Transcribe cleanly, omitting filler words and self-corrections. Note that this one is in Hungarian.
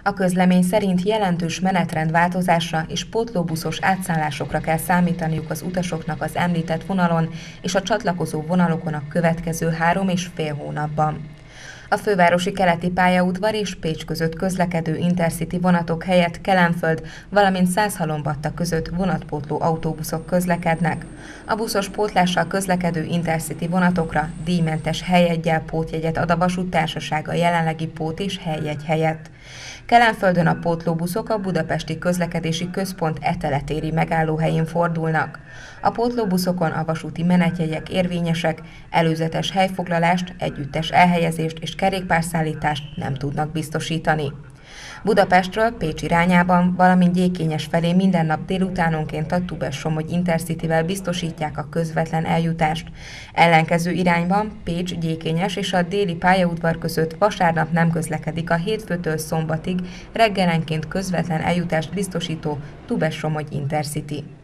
A közlemény szerint jelentős menetrendváltozásra és pótlóbuszos átszállásokra kell számítaniuk az utasoknak az említett vonalon és a csatlakozó vonalokon a következő 3,5 hónapban. A fővárosi keleti pályaudvar és Pécs között közlekedő Intercity vonatok helyett Kelenföld, valamint Szászhalombatta között vonatpótló autóbuszok közlekednek. A buszos pótlással közlekedő Intercity vonatokra díjmentes helyeggyel pótjegyet ad a vasúttársaság a jelenlegi pót- és helyjegy helyett. Kelenföldön a pótlóbuszok a Budapesti Közlekedési Központ eteletéri megállóhelyén fordulnak. A pótlóbuszokon a vasúti menetjegyek érvényesek, előzetes helyfoglalást, együttes elhelyezést és kerékpárszállítást nem tudnak biztosítani. Budapestről Pécs irányában, valamint Gyékényes felé minden nap délutánonként a Tubes-Somogy Intercityvel biztosítják a közvetlen eljutást. Ellenkező irányban Pécs-Gyékényes és a déli pályaudvar között vasárnap nem közlekedik a hétfőtől szombatig reggelenként közvetlen eljutást biztosító Tubes-Somogy Intercity.